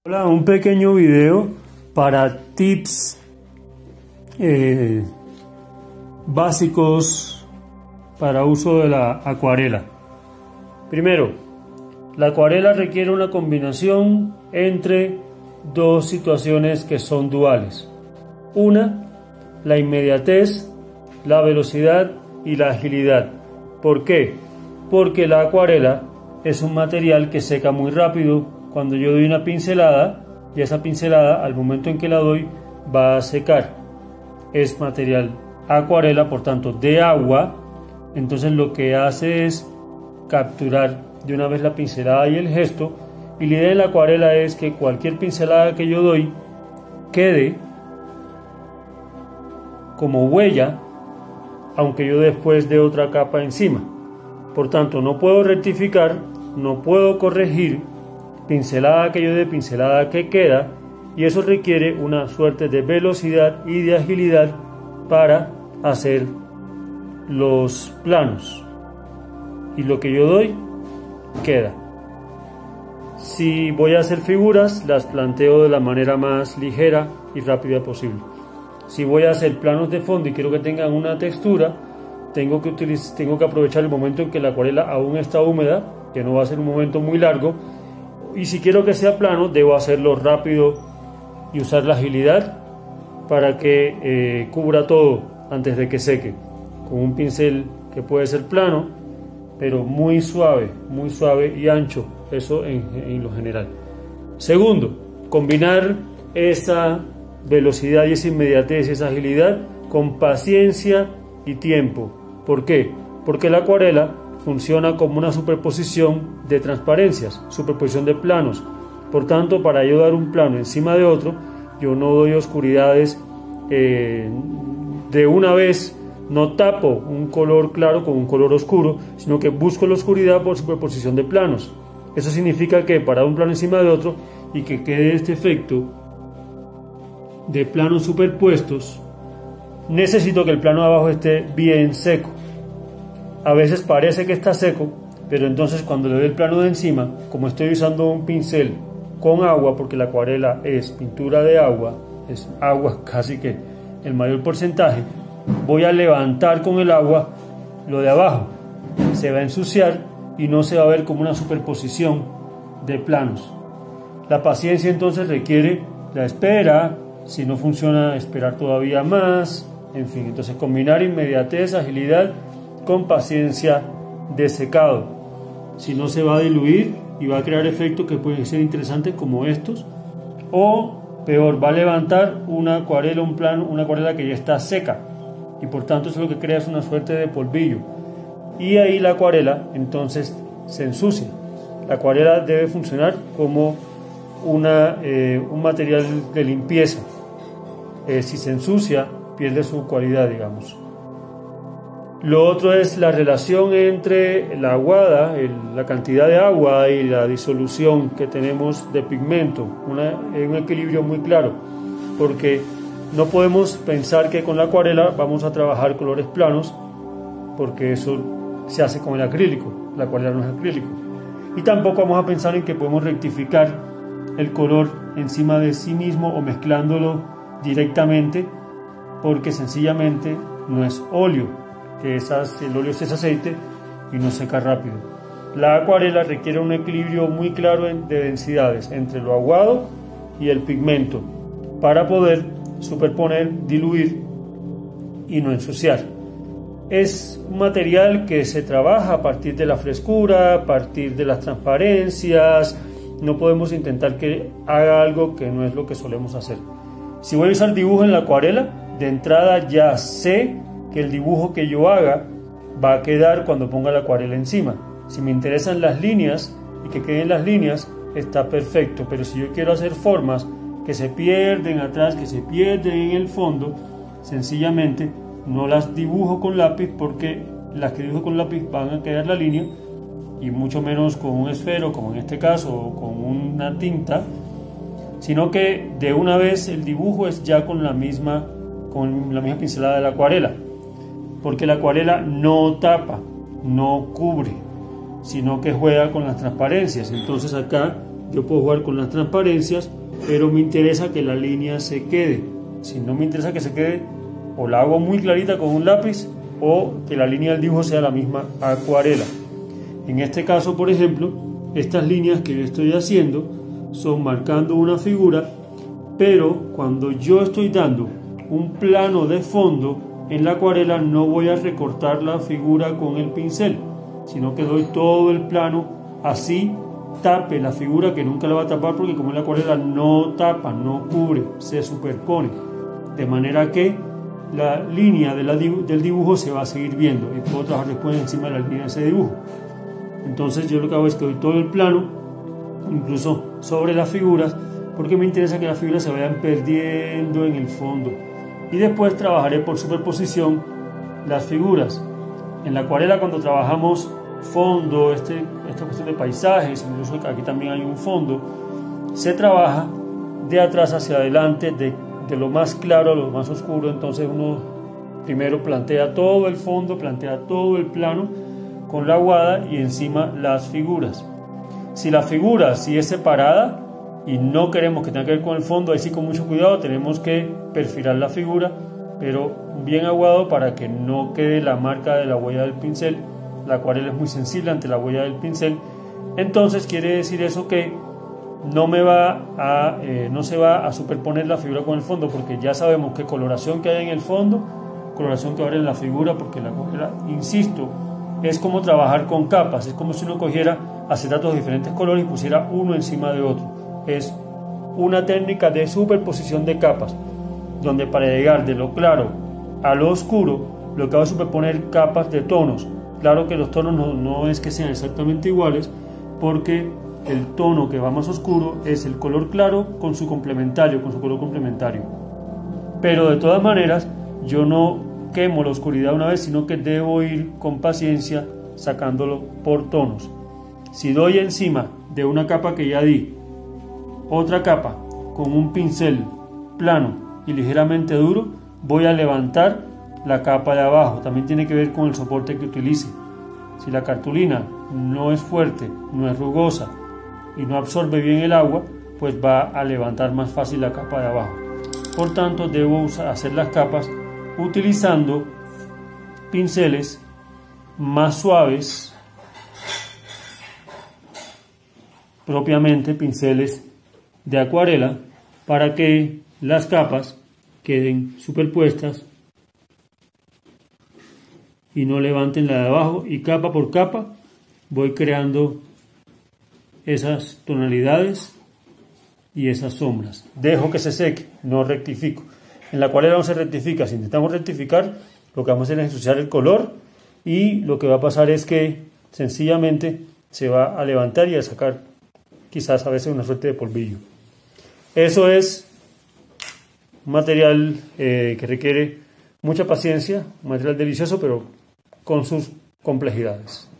Hola, un pequeño video para tips básicos para uso de la acuarela. Primero, la acuarela requiere una combinación entre dos situaciones que son duales. Una, la inmediatez, la velocidad y la agilidad. ¿Por qué? Porque la acuarela es un material que seca muy rápido. Cuando yo doy una pincelada, y esa pincelada al momento en que la doy va a secar. Es material acuarela, por tanto de agua, entonces lo que hace es capturar de una vez la pincelada y el gesto, y la idea de la acuarela es que cualquier pincelada que yo doy quede como huella, aunque yo después dé otra capa encima. Por tanto, no puedo rectificar, no puedo corregir, pincelada que yo dé, pincelada que queda, y eso requiere una suerte de velocidad y de agilidad para hacer los planos, y lo que yo doy queda. Si voy a hacer figuras, las planteo de la manera más ligera y rápida posible. Si voy a hacer planos de fondo y quiero que tengan una textura, tengo que aprovechar el momento en que la acuarela aún está húmeda, que no va a ser un momento muy largo. Y si quiero que sea plano, debo hacerlo rápido y usar la agilidad para que cubra todo antes de que seque. Con un pincel que puede ser plano, pero muy suave y ancho, eso en lo general. Segundo, combinar esa velocidad y esa inmediatez y esa agilidad con paciencia y tiempo. ¿Por qué? Porque la acuarela funciona como una superposición de transparencias, superposición de planos. Por tanto, para yo dar un plano encima de otro, yo no doy oscuridades de una vez, no tapo un color claro con un color oscuro, sino que busco la oscuridad por superposición de planos. Eso significa que para un plano encima de otro y que quede este efecto de planos superpuestos, necesito que el plano de abajo esté bien seco. A veces parece que está seco, pero entonces cuando le doy el plano de encima, como estoy usando un pincel con agua, porque la acuarela es pintura de agua, es agua casi que el mayor porcentaje, voy a levantar con el agua lo de abajo. Se va a ensuciar y no se va a ver como una superposición de planos. La paciencia entonces requiere la espera, si no funciona esperar todavía más, en fin, entonces combinar inmediatez, agilidad con paciencia de secado. Si no, se va a diluir y va a crear efectos que pueden ser interesantes como estos, o peor, va a levantar una acuarela, un plano, una acuarela que ya está seca, y por tanto eso lo que crea es una suerte de polvillo, y ahí la acuarela entonces se ensucia. La acuarela debe funcionar como un material de limpieza. Si se ensucia, pierde su cualidad, digamos. Lo otro es la relación entre la aguada, la cantidad de agua y la disolución que tenemos de pigmento, un equilibrio muy claro, porque no podemos pensar que con la acuarela vamos a trabajar colores planos, porque eso se hace con el acrílico, la acuarela no es acrílico, y tampoco vamos a pensar en que podemos rectificar el color encima de sí mismo o mezclándolo directamente, porque sencillamente no es óleo, que el óleo es aceite y no seca rápido. La acuarela requiere un equilibrio muy claro de densidades entre lo aguado y el pigmento para poder superponer, diluir y no ensuciar. Es un material que se trabaja a partir de la frescura, a partir de las transparencias. No podemos intentar que haga algo que no es lo que solemos hacer. Si voy a usar dibujo en la acuarela, de entrada ya sé que el dibujo que yo haga va a quedar cuando ponga la acuarela encima. Si me interesan las líneas y que queden las líneas, está perfecto, pero si yo quiero hacer formas que se pierden atrás, que se pierden en el fondo, sencillamente no las dibujo con lápiz, porque las que dibujo con lápiz van a quedar la línea, y mucho menos con un esfero, como en este caso, o con una tinta, sino que de una vez el dibujo es ya con la misma pincelada de la acuarela, porque la acuarela no tapa, no cubre, sino que juega con las transparencias. Entonces acá yo puedo jugar con las transparencias, pero me interesa que la línea se quede. Si no me interesa que se quede, o la hago muy clarita con un lápiz, o que la línea del dibujo sea la misma acuarela. En este caso, por ejemplo, estas líneas que yo estoy haciendo son marcando una figura, pero cuando yo estoy dando un plano de fondo en la acuarela, no voy a recortar la figura con el pincel, sino que doy todo el plano, así tape la figura, que nunca la va a tapar, porque como en la acuarela no tapa, no cubre, se superpone, de manera que la línea del dibujo se va a seguir viendo y puedo trabajar después encima de la línea de ese dibujo. Entonces yo lo que hago es que doy todo el plano, incluso sobre las figuras, porque me interesa que las figuras se vayan perdiendo en el fondo, y después trabajaré por superposición las figuras. En la acuarela, cuando trabajamos fondo, esta cuestión de paisajes, incluso aquí también hay un fondo, se trabaja de atrás hacia adelante, de lo más claro a lo más oscuro. Entonces uno primero plantea todo el fondo, plantea todo el plano con la aguada y encima las figuras. Si la figura sí es separada y no queremos que tenga que ver con el fondo, ahí sí con mucho cuidado tenemos que perfilar la figura, pero bien aguado para que no quede la marca de la huella del pincel. La acuarela es muy sensible ante la huella del pincel. Entonces quiere decir eso que no se va a superponer la figura con el fondo, porque ya sabemos qué coloración que hay en el fondo, coloración que va a haber en la figura, porque la acuarela, insisto, es como trabajar con capas, es como si uno cogiera acetatos de diferentes colores y pusiera uno encima de otro. Es una técnica de superposición de capas, donde para llegar de lo claro a lo oscuro, lo que va a superponer capas de tonos. Claro que los tonos no es que sean exactamente iguales, porque el tono que va más oscuro es el color claro con su complementario, con su color complementario. Pero de todas maneras, yo no quemo la oscuridad una vez, sino que debo ir con paciencia sacándolo por tonos. Si doy encima de una capa que ya di otra capa con un pincel plano y ligeramente duro, voy a levantar la capa de abajo. También tiene que ver con el soporte que utilice. Si la cartulina no es fuerte, no es rugosa y no absorbe bien el agua, pues va a levantar más fácil la capa de abajo. Por tanto, debo hacer las capas utilizando pinceles más suaves, propiamente pinceles de acuarela, para que las capas queden superpuestas y no levanten la de abajo, y capa por capa voy creando esas tonalidades y esas sombras. Dejo que se seque, no rectifico. En la acuarela no se rectifica. Si intentamos rectificar, lo que vamos a hacer es ensuciar el color, y lo que va a pasar es que sencillamente se va a levantar y a sacar quizás a veces una suerte de polvillo. Eso es un material que requiere mucha paciencia, un material delicioso, pero con sus complejidades.